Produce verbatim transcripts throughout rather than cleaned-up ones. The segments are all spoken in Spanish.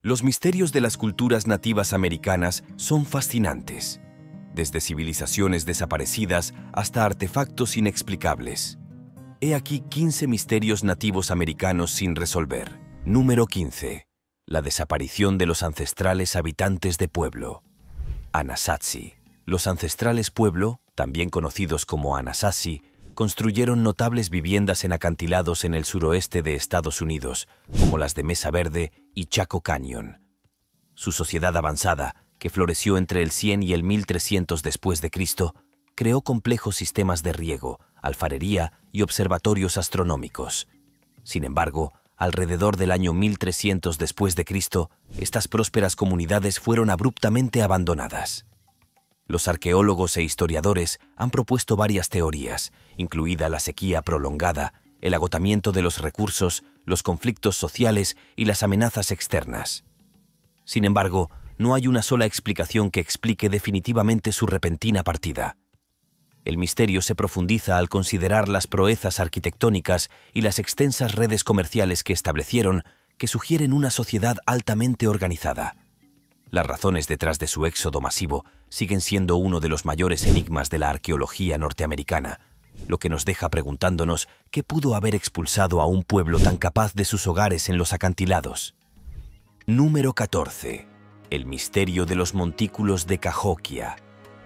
Los misterios de las culturas nativas americanas son fascinantes, desde civilizaciones desaparecidas hasta artefactos inexplicables. He aquí quince misterios nativos americanos sin resolver. Número quince. La desaparición de los ancestrales habitantes de Pueblo. Anasazi. Los ancestrales Pueblo, también conocidos como Anasazi, construyeron notables viviendas en acantilados en el suroeste de Estados Unidos, como las de Mesa Verde y Chaco Canyon. Su sociedad avanzada, que floreció entre el cien y el mil trescientos después de Cristo, creó complejos sistemas de riego, alfarería y observatorios astronómicos. Sin embargo, alrededor del año mil trescientos después de Cristo, estas prósperas comunidades fueron abruptamente abandonadas. Los arqueólogos e historiadores han propuesto varias teorías, incluida la sequía prolongada, el agotamiento de los recursos, los conflictos sociales y las amenazas externas. Sin embargo, no hay una sola explicación que explique definitivamente su repentina partida. El misterio se profundiza al considerar las proezas arquitectónicas y las extensas redes comerciales que establecieron, que sugieren una sociedad altamente organizada. Las razones detrás de su éxodo masivo siguen siendo uno de los mayores enigmas de la arqueología norteamericana, lo que nos deja preguntándonos qué pudo haber expulsado a un pueblo tan capaz de sus hogares en los acantilados. Número catorce. El misterio de los montículos de Cahokia.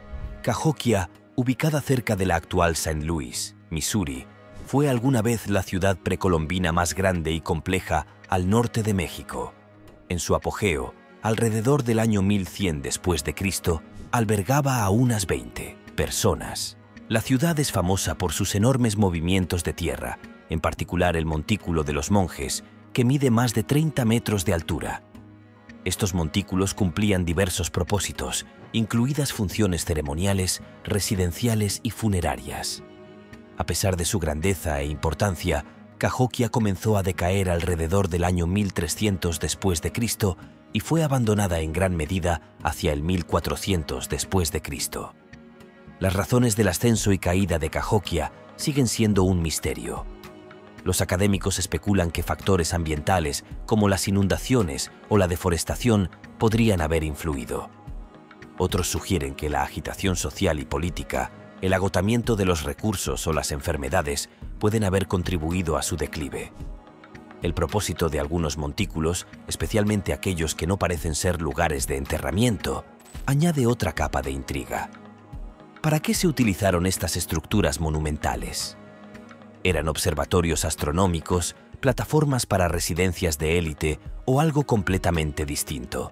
Cahokia, ubicada cerca de la actual Saint Louis, Missouri, fue alguna vez la ciudad precolombina más grande y compleja al norte de México. En su apogeo, alrededor del año mil cien después de Cristo, albergaba a unas veinte personas. La ciudad es famosa por sus enormes movimientos de tierra, en particular el Montículo de los Monjes, que mide más de treinta metros de altura. Estos montículos cumplían diversos propósitos, incluidas funciones ceremoniales, residenciales y funerarias. A pesar de su grandeza e importancia, Cahokia comenzó a decaer alrededor del año mil trescientos después de Cristo y fue abandonada en gran medida hacia el mil cuatrocientos después de Cristo. Las razones del ascenso y caída de Cahokia siguen siendo un misterio. Los académicos especulan que factores ambientales como las inundaciones o la deforestación podrían haber influido. Otros sugieren que la agitación social y política, el agotamiento de los recursos o las enfermedades pueden haber contribuido a su declive. El propósito de algunos montículos, especialmente aquellos que no parecen ser lugares de enterramiento, añade otra capa de intriga. ¿Para qué se utilizaron estas estructuras monumentales? ¿Eran observatorios astronómicos, plataformas para residencias de élite o algo completamente distinto?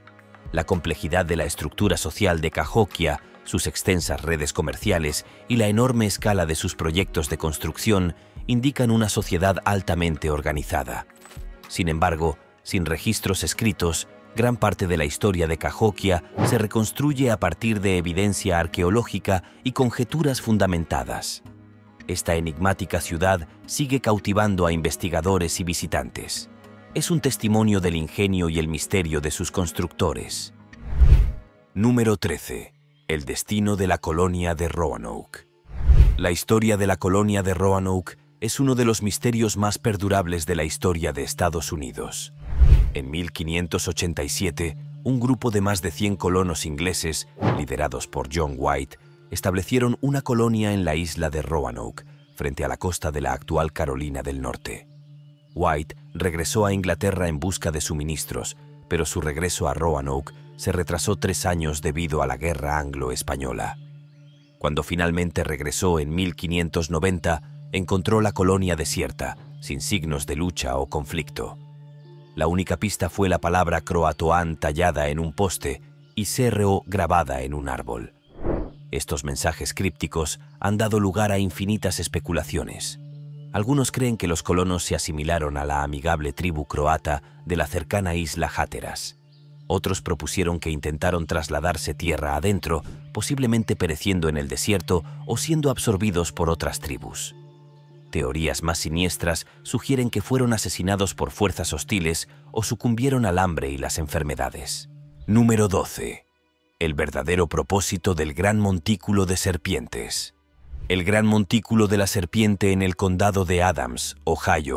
La complejidad de la estructura social de Cahokia, sus extensas redes comerciales y la enorme escala de sus proyectos de construcción indican una sociedad altamente organizada. Sin embargo, sin registros escritos, gran parte de la historia de Cahokia se reconstruye a partir de evidencia arqueológica y conjeturas fundamentadas. Esta enigmática ciudad sigue cautivando a investigadores y visitantes. Es un testimonio del ingenio y el misterio de sus constructores. Número trece. El destino de la colonia de Roanoke. La historia de la colonia de Roanoke es uno de los misterios más perdurables de la historia de Estados Unidos. En mil quinientos ochenta y siete, un grupo de más de cien colonos ingleses, liderados por John White, establecieron una colonia en la isla de Roanoke, frente a la costa de la actual Carolina del Norte. White regresó a Inglaterra en busca de suministros, pero su regreso a Roanoke se retrasó tres años debido a la Guerra Anglo-Española. Cuando finalmente regresó en mil quinientos noventa, encontró la colonia desierta, sin signos de lucha o conflicto. La única pista fue la palabra Croatoan tallada en un poste y C R O grabada en un árbol. Estos mensajes crípticos han dado lugar a infinitas especulaciones. Algunos creen que los colonos se asimilaron a la amigable tribu croata de la cercana isla Hatteras. Otros propusieron que intentaron trasladarse tierra adentro, posiblemente pereciendo en el desierto o siendo absorbidos por otras tribus. Teorías más siniestras sugieren que fueron asesinados por fuerzas hostiles o sucumbieron al hambre y las enfermedades. Número doce. El verdadero propósito del Gran Montículo de Serpientes. El Gran Montículo de la Serpiente en el condado de Adams, Ohio,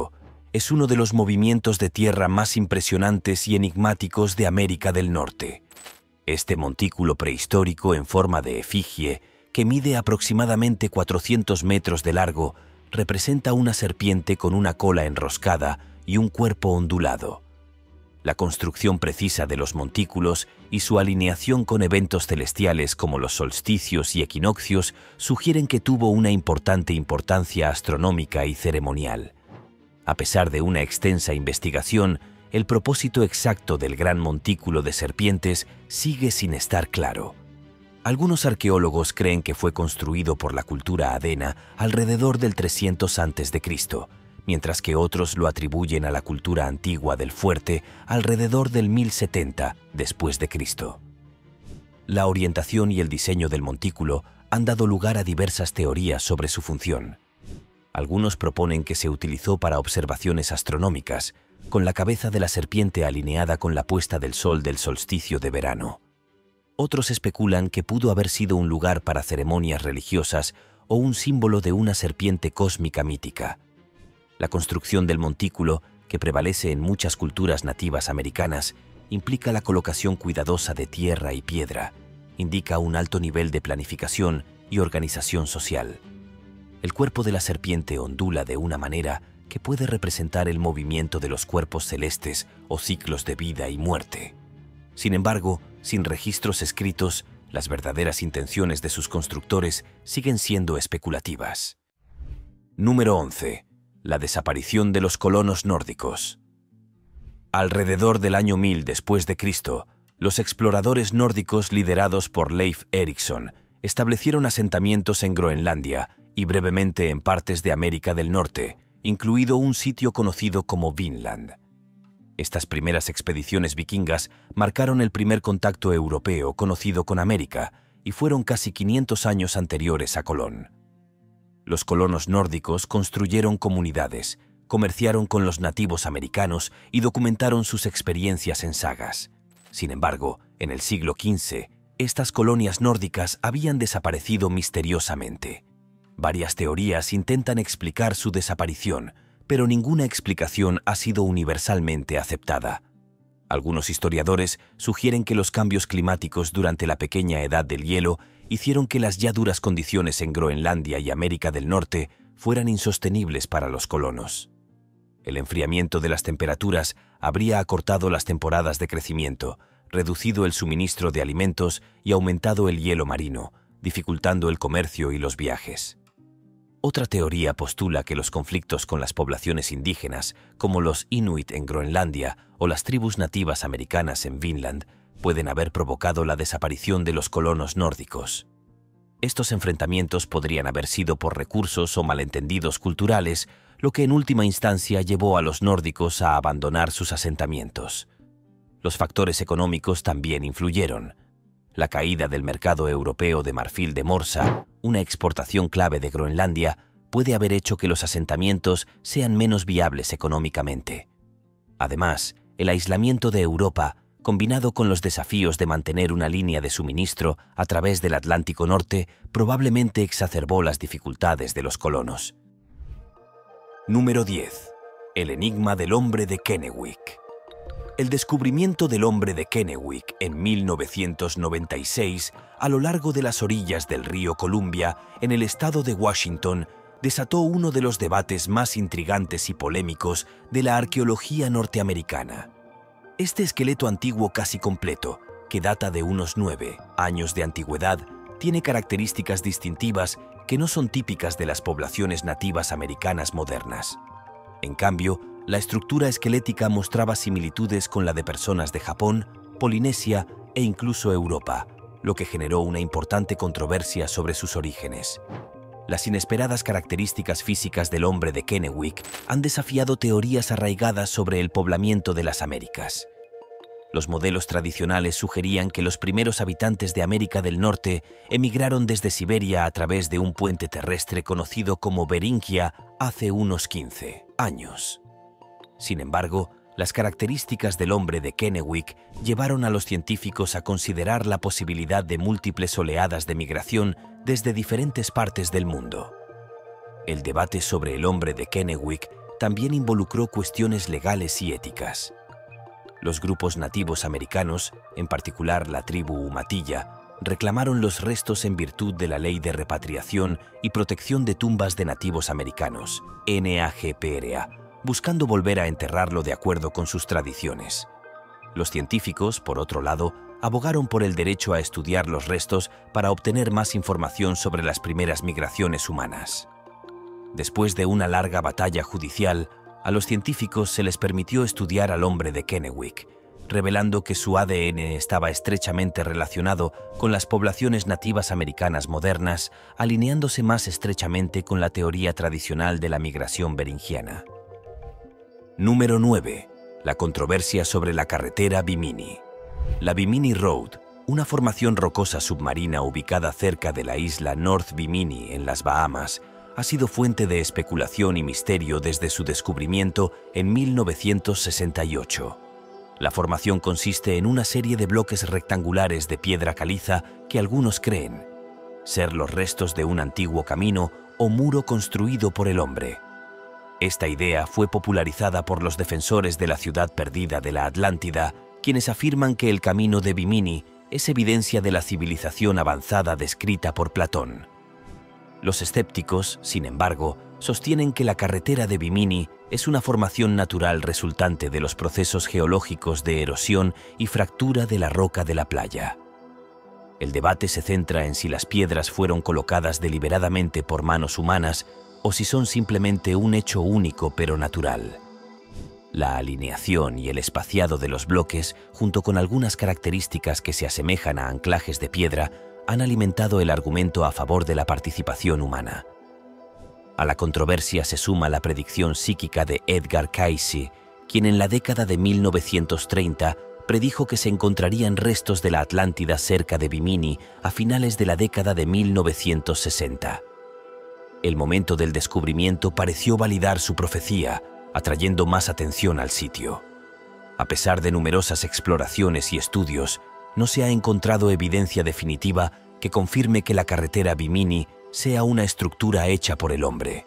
es uno de los movimientos de tierra más impresionantes y enigmáticos de América del Norte. Este montículo prehistórico en forma de efigie, que mide aproximadamente cuatrocientos metros de largo, representa una serpiente con una cola enroscada y un cuerpo ondulado. La construcción precisa de los montículos y su alineación con eventos celestiales como los solsticios y equinoccios sugieren que tuvo una importante importancia astronómica y ceremonial. A pesar de una extensa investigación, el propósito exacto del gran montículo de serpientes sigue sin estar claro. Algunos arqueólogos creen que fue construido por la cultura adena alrededor del trescientos antes de Cristo, mientras que otros lo atribuyen a la cultura antigua del fuerte alrededor del mil setenta después de Cristo. La orientación y el diseño del montículo han dado lugar a diversas teorías sobre su función. Algunos proponen que se utilizó para observaciones astronómicas, con la cabeza de la serpiente alineada con la puesta del sol del solsticio de verano. Otros especulan que pudo haber sido un lugar para ceremonias religiosas o un símbolo de una serpiente cósmica mítica. La construcción del montículo, que prevalece en muchas culturas nativas americanas, implica la colocación cuidadosa de tierra y piedra, indica un alto nivel de planificación y organización social. El cuerpo de la serpiente ondula de una manera que puede representar el movimiento de los cuerpos celestes o ciclos de vida y muerte. Sin embargo, sin registros escritos, las verdaderas intenciones de sus constructores siguen siendo especulativas. Número once. La desaparición de los colonos nórdicos. Alrededor del año mil después de Cristo, los exploradores nórdicos liderados por Leif Erikson establecieron asentamientos en Groenlandia y brevemente en partes de América del Norte, incluido un sitio conocido como Vinland. Estas primeras expediciones vikingas marcaron el primer contacto europeo conocido con América y fueron casi quinientos años anteriores a Colón. Los colonos nórdicos construyeron comunidades, comerciaron con los nativos americanos y documentaron sus experiencias en sagas. Sin embargo, en el siglo quince, estas colonias nórdicas habían desaparecido misteriosamente. Varias teorías intentan explicar su desaparición, pero ninguna explicación ha sido universalmente aceptada. Algunos historiadores sugieren que los cambios climáticos durante la pequeña edad del hielo hicieron que las ya duras condiciones en Groenlandia y América del Norte fueran insostenibles para los colonos. El enfriamiento de las temperaturas habría acortado las temporadas de crecimiento, reducido el suministro de alimentos y aumentado el hielo marino, dificultando el comercio y los viajes. Otra teoría postula que los conflictos con las poblaciones indígenas, como los Inuit en Groenlandia o las tribus nativas americanas en Vinland, pueden haber provocado la desaparición de los colonos nórdicos. Estos enfrentamientos podrían haber sido por recursos o malentendidos culturales, lo que en última instancia llevó a los nórdicos a abandonar sus asentamientos. Los factores económicos también influyeron. La caída del mercado europeo de marfil de morsa, una exportación clave de Groenlandia, puede haber hecho que los asentamientos sean menos viables económicamente. Además, el aislamiento de Europa, combinado con los desafíos de mantener una línea de suministro a través del Atlántico Norte, probablemente exacerbó las dificultades de los colonos. Número diez. El enigma del hombre de Kennewick. El descubrimiento del hombre de Kennewick en mil novecientos noventa y seis a lo largo de las orillas del río Columbia, en el estado de Washington, desató uno de los debates más intrigantes y polémicos de la arqueología norteamericana. Este esqueleto antiguo casi completo, que data de unos nueve años de antigüedad, tiene características distintivas que no son típicas de las poblaciones nativas americanas modernas. En cambio, la estructura esquelética mostraba similitudes con la de personas de Japón, Polinesia e incluso Europa, lo que generó una importante controversia sobre sus orígenes. Las inesperadas características físicas del hombre de Kennewick han desafiado teorías arraigadas sobre el poblamiento de las Américas. Los modelos tradicionales sugerían que los primeros habitantes de América del Norte emigraron desde Siberia a través de un puente terrestre conocido como Beringia hace unos quince años. Sin embargo, las características del hombre de Kennewick llevaron a los científicos a considerar la posibilidad de múltiples oleadas de migración desde diferentes partes del mundo. El debate sobre el hombre de Kennewick también involucró cuestiones legales y éticas. Los grupos nativos americanos, en particular la tribu Umatilla, reclamaron los restos en virtud de la Ley de Repatriación y Protección de Tumbas de Nativos Americanos, N A G P R A, buscando volver a enterrarlo de acuerdo con sus tradiciones. Los científicos, por otro lado, abogaron por el derecho a estudiar los restos para obtener más información sobre las primeras migraciones humanas. Después de una larga batalla judicial, a los científicos se les permitió estudiar al hombre de Kennewick, revelando que su A D N estaba estrechamente relacionado con las poblaciones nativas americanas modernas, alineándose más estrechamente con la teoría tradicional de la migración beringiana. Número nueve. La controversia sobre la carretera Bimini. La Bimini Road, una formación rocosa submarina ubicada cerca de la isla North Bimini en las Bahamas, ha sido fuente de especulación y misterio desde su descubrimiento en mil novecientos sesenta y ocho. La formación consiste en una serie de bloques rectangulares de piedra caliza que algunos creen ser los restos de un antiguo camino o muro construido por el hombre. Esta idea fue popularizada por los defensores de la ciudad perdida de la Atlántida, quienes afirman que el camino de Bimini es evidencia de la civilización avanzada descrita por Platón. Los escépticos, sin embargo, sostienen que la carretera de Bimini es una formación natural resultante de los procesos geológicos de erosión y fractura de la roca de la playa. El debate se centra en si las piedras fueron colocadas deliberadamente por manos humanas o si son simplemente un hecho único pero natural. La alineación y el espaciado de los bloques, junto con algunas características que se asemejan a anclajes de piedra, han alimentado el argumento a favor de la participación humana. A la controversia se suma la predicción psíquica de Edgar Cayce, quien en la década de mil novecientos treinta predijo que se encontrarían restos de la Atlántida cerca de Bimini a finales de la década de mil novecientos sesenta. El momento del descubrimiento pareció validar su profecía, atrayendo más atención al sitio. A pesar de numerosas exploraciones y estudios, no se ha encontrado evidencia definitiva que confirme que la carretera Bimini sea una estructura hecha por el hombre.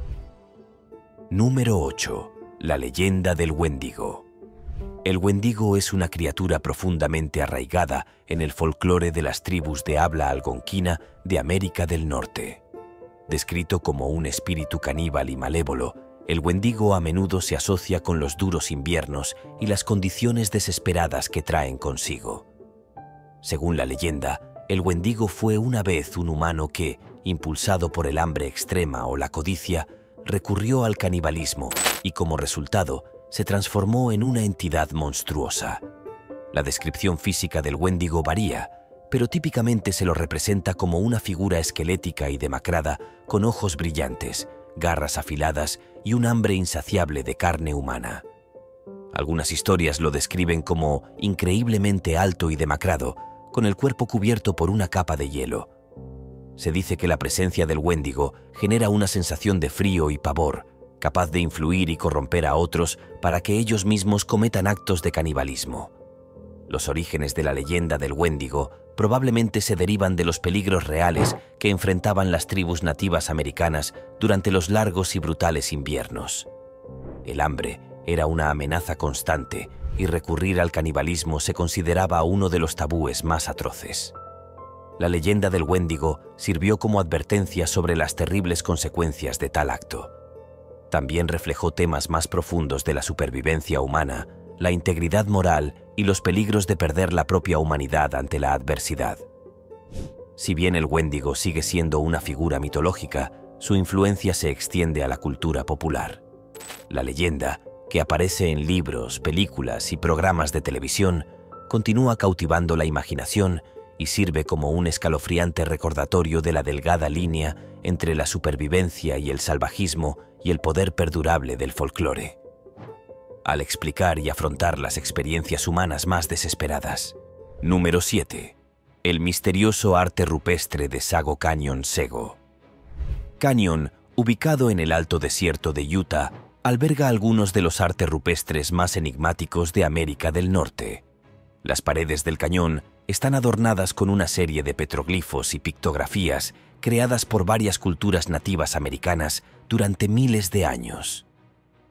Número ocho. La leyenda del Wendigo. El Wendigo es una criatura profundamente arraigada en el folclore de las tribus de habla algonquina de América del Norte. Descrito como un espíritu caníbal y malévolo, el Wendigo a menudo se asocia con los duros inviernos y las condiciones desesperadas que traen consigo. Según la leyenda, el Wendigo fue una vez un humano que, impulsado por el hambre extrema o la codicia, recurrió al canibalismo y, como resultado, se transformó en una entidad monstruosa. La descripción física del Wendigo varía, pero típicamente se lo representa como una figura esquelética y demacrada, con ojos brillantes, garras afiladas y un hambre insaciable de carne humana. Algunas historias lo describen como increíblemente alto y demacrado, con el cuerpo cubierto por una capa de hielo. Se dice que la presencia del Wendigo genera una sensación de frío y pavor, capaz de influir y corromper a otros para que ellos mismos cometan actos de canibalismo. Los orígenes de la leyenda del Wendigo probablemente se derivan de los peligros reales que enfrentaban las tribus nativas americanas durante los largos y brutales inviernos. El hambre era una amenaza constante y recurrir al canibalismo se consideraba uno de los tabúes más atroces. La leyenda del Wendigo sirvió como advertencia sobre las terribles consecuencias de tal acto. También reflejó temas más profundos de la supervivencia humana, la integridad moral y los peligros de perder la propia humanidad ante la adversidad. Si bien el Wendigo sigue siendo una figura mitológica, su influencia se extiende a la cultura popular. La leyenda, que aparece en libros, películas y programas de televisión, continúa cautivando la imaginación y sirve como un escalofriante recordatorio de la delgada línea entre la supervivencia y el salvajismo y el poder perdurable del folclore. Al explicar y afrontar las experiencias humanas más desesperadas. Número siete. El misterioso arte rupestre de Sago Canyon, Sego. Canyon, ubicado en el alto desierto de Utah, alberga algunos de los artes rupestres más enigmáticos de América del Norte. Las paredes del cañón están adornadas con una serie de petroglifos y pictografías creadas por varias culturas nativas americanas durante miles de años.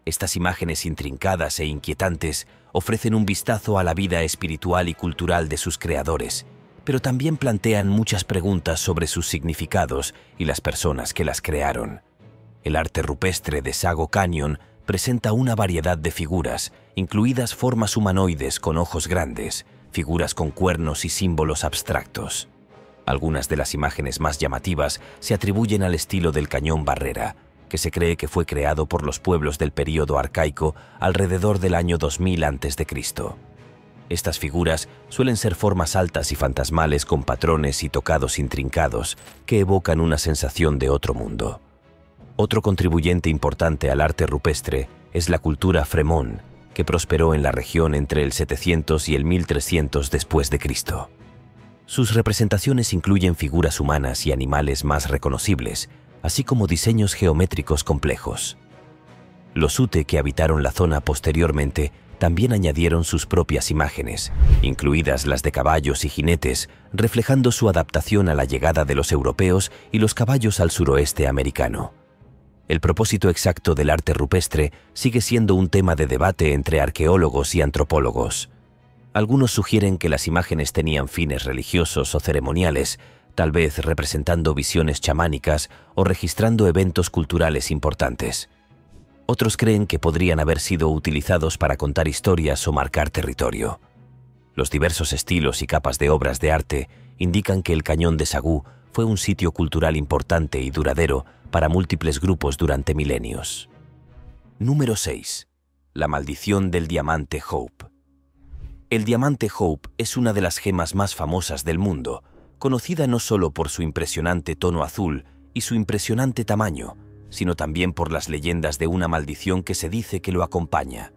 Estas imágenes intrincadas e inquietantes ofrecen un vistazo a la vida espiritual y cultural de sus creadores, pero también plantean muchas preguntas sobre sus significados y las personas que las crearon. El arte rupestre de Sago Canyon presenta una variedad de figuras, incluidas formas humanoides con ojos grandes, figuras con cuernos y símbolos abstractos. Algunas de las imágenes más llamativas se atribuyen al estilo del cañón Barrera, que se cree que fue creado por los pueblos del período arcaico alrededor del año dos mil antes de Cristo. Estas figuras suelen ser formas altas y fantasmales con patrones y tocados intrincados que evocan una sensación de otro mundo. Otro contribuyente importante al arte rupestre es la cultura Fremón, que prosperó en la región entre el setecientos y el mil trescientos después de Cristo. Sus representaciones incluyen figuras humanas y animales más reconocibles, así como diseños geométricos complejos. Los Ute que habitaron la zona posteriormente también añadieron sus propias imágenes, incluidas las de caballos y jinetes, reflejando su adaptación a la llegada de los europeos y los caballos al suroeste americano. El propósito exacto del arte rupestre sigue siendo un tema de debate entre arqueólogos y antropólogos. Algunos sugieren que las imágenes tenían fines religiosos o ceremoniales, tal vez representando visiones chamánicas o registrando eventos culturales importantes. Otros creen que podrían haber sido utilizados para contar historias o marcar territorio. Los diversos estilos y capas de obras de arte indican que el Cañón de Sagú fue un sitio cultural importante y duradero para múltiples grupos durante milenios. Número seis. La maldición del diamante Hope. El diamante Hope es una de las gemas más famosas del mundo, conocida no solo por su impresionante tono azul y su impresionante tamaño, sino también por las leyendas de una maldición que se dice que lo acompaña.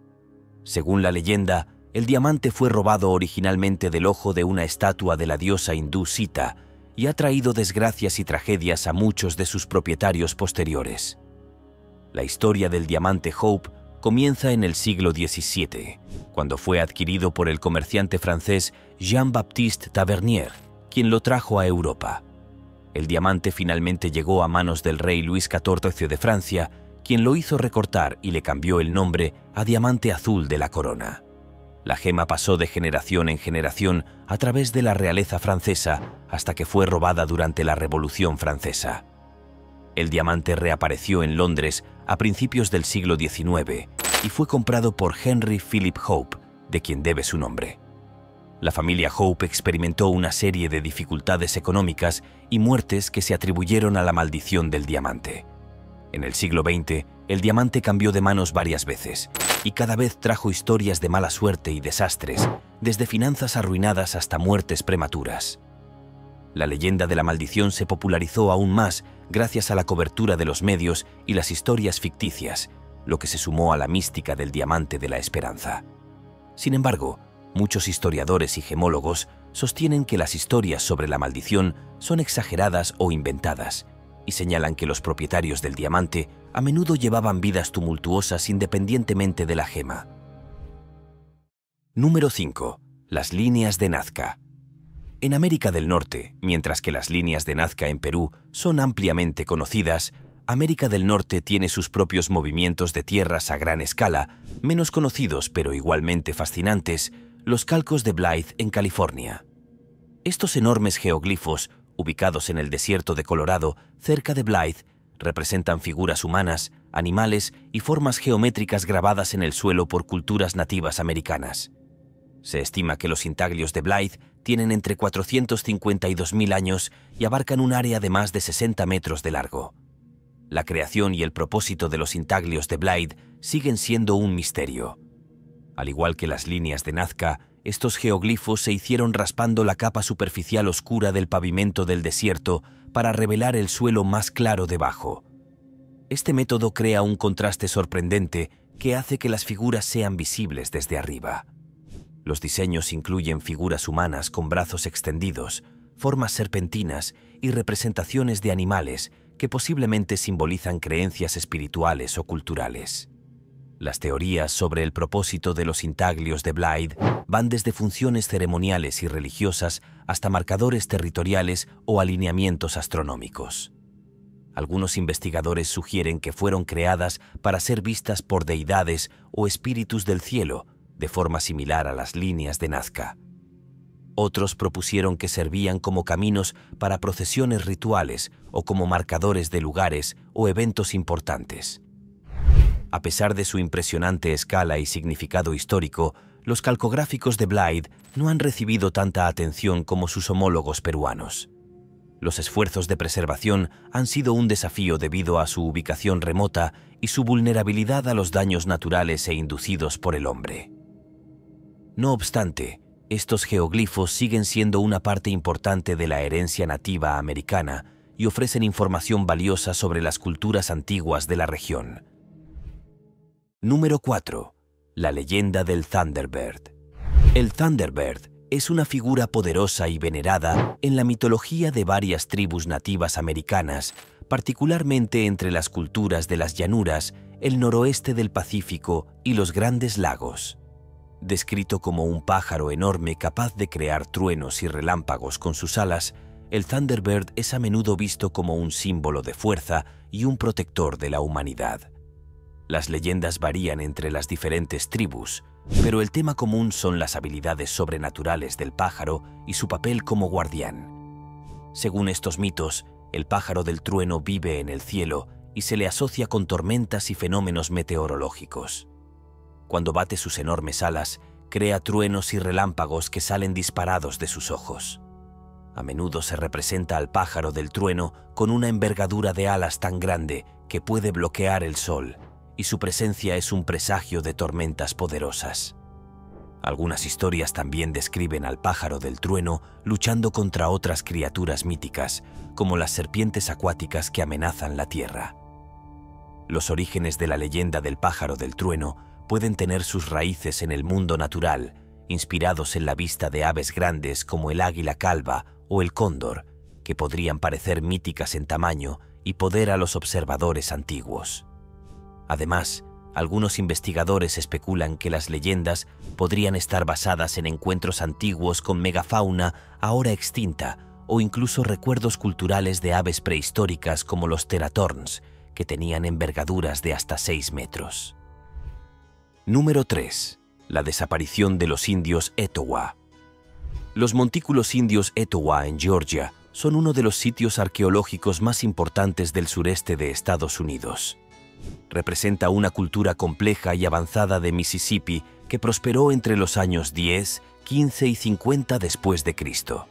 Según la leyenda, el diamante fue robado originalmente del ojo de una estatua de la diosa hindú Sita y ha traído desgracias y tragedias a muchos de sus propietarios posteriores. La historia del diamante Hope comienza en el siglo diecisiete, cuando fue adquirido por el comerciante francés Jean-Baptiste Tavernier, quien lo trajo a Europa. El diamante finalmente llegó a manos del rey Luis catorce de Francia, quien lo hizo recortar y le cambió el nombre a diamante azul de la corona. La gema pasó de generación en generación a través de la realeza francesa hasta que fue robada durante la Revolución Francesa. El diamante reapareció en Londres a principios del siglo diecinueve y fue comprado por Henry Philip Hope, de quien debe su nombre. La familia Hope experimentó una serie de dificultades económicas y muertes que se atribuyeron a la maldición del diamante. En el siglo veinte, el diamante cambió de manos varias veces y cada vez trajo historias de mala suerte y desastres, desde finanzas arruinadas hasta muertes prematuras. La leyenda de la maldición se popularizó aún más gracias a la cobertura de los medios y las historias ficticias, lo que se sumó a la mística del diamante de la esperanza. Sin embargo, muchos historiadores y gemólogos sostienen que las historias sobre la maldición son exageradas o inventadas, y señalan que los propietarios del diamante a menudo llevaban vidas tumultuosas independientemente de la gema. Número cinco. Las líneas de Nazca. En América del Norte, mientras que las líneas de Nazca en Perú son ampliamente conocidas, América del Norte tiene sus propios movimientos de tierras a gran escala, menos conocidos pero igualmente fascinantes, los calcos de Blythe en California. Estos enormes geoglifos, ubicados en el desierto de Colorado, cerca de Blythe, representan figuras humanas, animales y formas geométricas grabadas en el suelo por culturas nativas americanas. Se estima que los intaglios de Blythe tienen entre cuatrocientos cincuenta y dos mil años y abarcan un área de más de sesenta metros de largo. La creación y el propósito de los intaglios de Blythe siguen siendo un misterio. Al igual que las líneas de Nazca, estos geoglifos se hicieron raspando la capa superficial oscura del pavimento del desierto para revelar el suelo más claro debajo. Este método crea un contraste sorprendente que hace que las figuras sean visibles desde arriba. Los diseños incluyen figuras humanas con brazos extendidos, formas serpentinas y representaciones de animales que posiblemente simbolizan creencias espirituales o culturales. Las teorías sobre el propósito de los intaglios de Blythe van desde funciones ceremoniales y religiosas hasta marcadores territoriales o alineamientos astronómicos. Algunos investigadores sugieren que fueron creadas para ser vistas por deidades o espíritus del cielo, de forma similar a las líneas de Nazca. Otros propusieron que servían como caminos para procesiones rituales o como marcadores de lugares o eventos importantes. A pesar de su impresionante escala y significado histórico, los calcográficos de Blythe no han recibido tanta atención como sus homólogos peruanos. Los esfuerzos de preservación han sido un desafío debido a su ubicación remota y su vulnerabilidad a los daños naturales e inducidos por el hombre. No obstante, estos geoglifos siguen siendo una parte importante de la herencia nativa americana y ofrecen información valiosa sobre las culturas antiguas de la región. Número cuatro. La leyenda del Thunderbird. El Thunderbird es una figura poderosa y venerada en la mitología de varias tribus nativas americanas, particularmente entre las culturas de las llanuras, el noroeste del Pacífico y los Grandes Lagos. Descrito como un pájaro enorme capaz de crear truenos y relámpagos con sus alas, el Thunderbird es a menudo visto como un símbolo de fuerza y un protector de la humanidad. Las leyendas varían entre las diferentes tribus, pero el tema común son las habilidades sobrenaturales del pájaro y su papel como guardián. Según estos mitos, el pájaro del trueno vive en el cielo y se le asocia con tormentas y fenómenos meteorológicos. Cuando bate sus enormes alas, crea truenos y relámpagos que salen disparados de sus ojos. A menudo se representa al pájaro del trueno con una envergadura de alas tan grande que puede bloquear el sol, y su presencia es un presagio de tormentas poderosas. Algunas historias también describen al pájaro del trueno luchando contra otras criaturas míticas, como las serpientes acuáticas que amenazan la tierra. Los orígenes de la leyenda del pájaro del trueno pueden tener sus raíces en el mundo natural, inspirados en la vista de aves grandes como el águila calva o el cóndor, que podrían parecer míticas en tamaño y poder a los observadores antiguos. Además, algunos investigadores especulan que las leyendas podrían estar basadas en encuentros antiguos con megafauna ahora extinta o incluso recuerdos culturales de aves prehistóricas como los teratorns, que tenían envergaduras de hasta seis metros. Número tres. La desaparición de los indios Etowah. Los montículos indios Etowah en Georgia son uno de los sitios arqueológicos más importantes del sureste de Estados Unidos. Representa una cultura compleja y avanzada de Mississippi que prosperó entre los años diez, quince y cincuenta después de Cristo.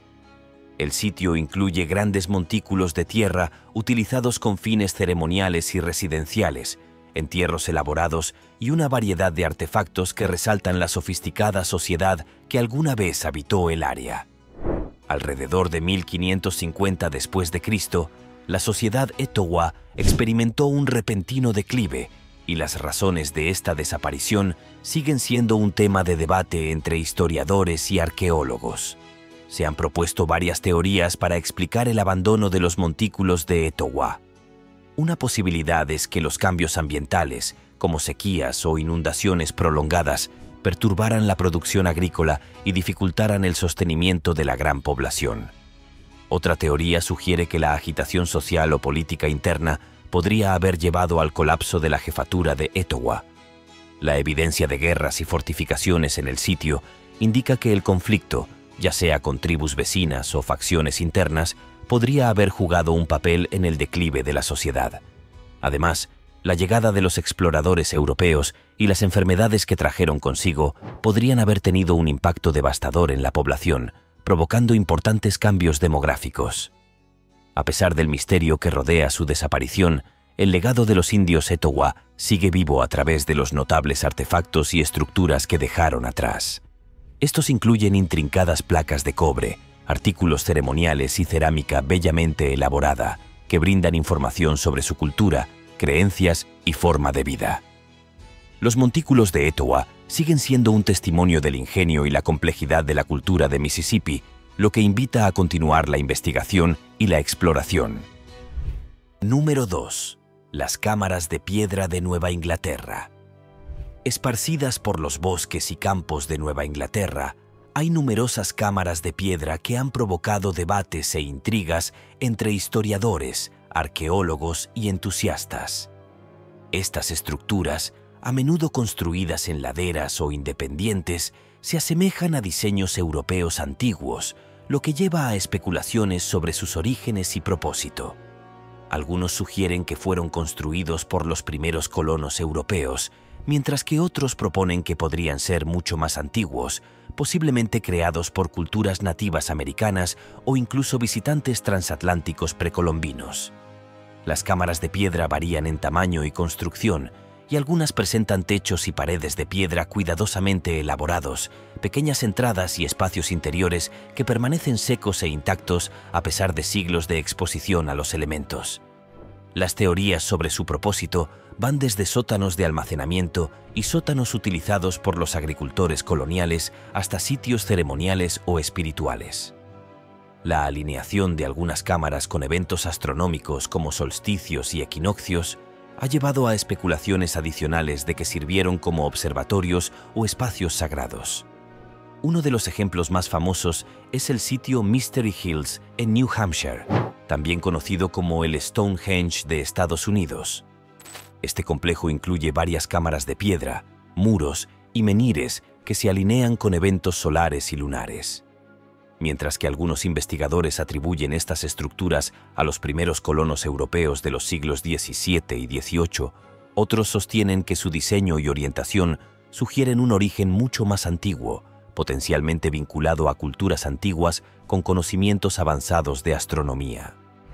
El sitio incluye grandes montículos de tierra utilizados con fines ceremoniales y residenciales, entierros elaborados y una variedad de artefactos que resaltan la sofisticada sociedad que alguna vez habitó el área. Alrededor de mil quinientos cincuenta después de Cristo, la sociedad Etowah experimentó un repentino declive y las razones de esta desaparición siguen siendo un tema de debate entre historiadores y arqueólogos. Se han propuesto varias teorías para explicar el abandono de los montículos de Etowah. Una posibilidad es que los cambios ambientales, como sequías o inundaciones prolongadas, perturbaran la producción agrícola y dificultaran el sostenimiento de la gran población. Otra teoría sugiere que la agitación social o política interna podría haber llevado al colapso de la jefatura de Etowah. La evidencia de guerras y fortificaciones en el sitio indica que el conflicto, ya sea con tribus vecinas o facciones internas, podría haber jugado un papel en el declive de la sociedad. Además, la llegada de los exploradores europeos y las enfermedades que trajeron consigo podrían haber tenido un impacto devastador en la población, provocando importantes cambios demográficos. A pesar del misterio que rodea su desaparición, el legado de los indios Etowah sigue vivo a través de los notables artefactos y estructuras que dejaron atrás. Estos incluyen intrincadas placas de cobre, artículos ceremoniales y cerámica bellamente elaborada, que brindan información sobre su cultura, creencias y forma de vida. Los montículos de Etowah siguen siendo un testimonio del ingenio y la complejidad de la cultura de Mississippi, lo que invita a continuar la investigación y la exploración. Número dos. Las cámaras de piedra de Nueva Inglaterra. Esparcidas por los bosques y campos de Nueva Inglaterra, hay numerosas cámaras de piedra que han provocado debates e intrigas entre historiadores, arqueólogos y entusiastas. Estas estructuras, a menudo construidas en laderas o independientes, se asemejan a diseños europeos antiguos, lo que lleva a especulaciones sobre sus orígenes y propósito. Algunos sugieren que fueron construidos por los primeros colonos europeos, mientras que otros proponen que podrían ser mucho más antiguos, posiblemente creados por culturas nativas americanas o incluso visitantes transatlánticos precolombinos. Las cámaras de piedra varían en tamaño y construcción, y algunas presentan techos y paredes de piedra cuidadosamente elaborados, pequeñas entradas y espacios interiores que permanecen secos e intactos a pesar de siglos de exposición a los elementos. Las teorías sobre su propósito van desde sótanos de almacenamiento y sótanos utilizados por los agricultores coloniales hasta sitios ceremoniales o espirituales. La alineación de algunas cámaras con eventos astronómicos como solsticios y equinoccios ha llevado a especulaciones adicionales de que sirvieron como observatorios o espacios sagrados. Uno de los ejemplos más famosos es el sitio Mystery Hills en New Hampshire, también conocido como el Stonehenge de Estados Unidos. Este complejo incluye varias cámaras de piedra, muros y menhires que se alinean con eventos solares y lunares. Mientras que algunos investigadores atribuyen estas estructuras a los primeros colonos europeos de los siglos diecisiete y dieciocho, otros sostienen que su diseño y orientación sugieren un origen mucho más antiguo, potencialmente vinculado a culturas antiguas con conocimientos avanzados de astronomía.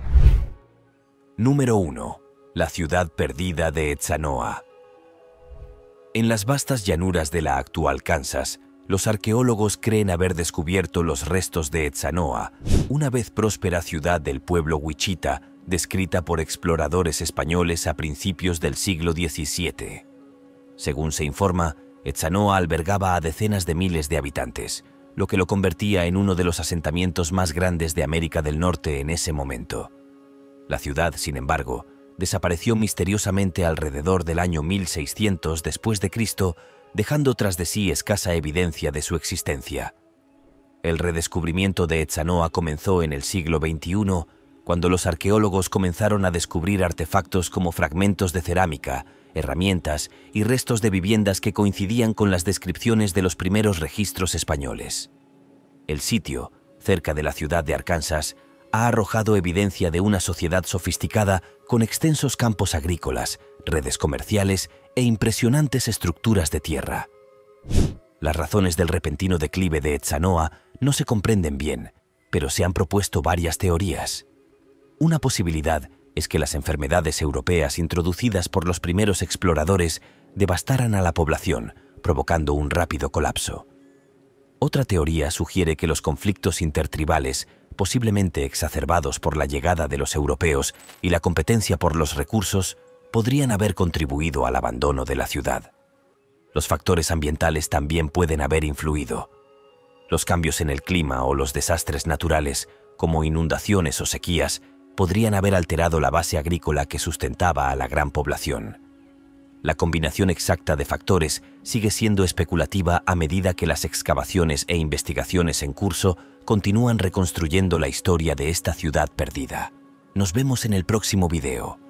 Número uno. La ciudad perdida de Etzanoa. En las vastas llanuras de la actual Kansas, los arqueólogos creen haber descubierto los restos de Etzanoa, una vez próspera ciudad del pueblo Wichita, descrita por exploradores españoles a principios del siglo diecisiete. Según se informa, Etzanoa albergaba a decenas de miles de habitantes, lo que lo convertía en uno de los asentamientos más grandes de América del Norte en ese momento. La ciudad, sin embargo, desapareció misteriosamente alrededor del año mil seiscientos después de Cristo, dejando tras de sí escasa evidencia de su existencia. El redescubrimiento de Etzanoa comenzó en el siglo veintiuno, cuando los arqueólogos comenzaron a descubrir artefactos como fragmentos de cerámica, herramientas y restos de viviendas que coincidían con las descripciones de los primeros registros españoles. El sitio, cerca de la ciudad de Arkansas, ha arrojado evidencia de una sociedad sofisticada con extensos campos agrícolas, redes comerciales e impresionantes estructuras de tierra. Las razones del repentino declive de Etzanoa no se comprenden bien, pero se han propuesto varias teorías. Una posibilidad es que las enfermedades europeas introducidas por los primeros exploradores devastaran a la población, provocando un rápido colapso. Otra teoría sugiere que los conflictos intertribales, posiblemente exacerbados por la llegada de los europeos y la competencia por los recursos, podrían haber contribuido al abandono de la ciudad. Los factores ambientales también pueden haber influido. Los cambios en el clima o los desastres naturales, como inundaciones o sequías, podrían haber alterado la base agrícola que sustentaba a la gran población. La combinación exacta de factores sigue siendo especulativa a medida que las excavaciones e investigaciones en curso continúan reconstruyendo la historia de esta ciudad perdida. Nos vemos en el próximo video.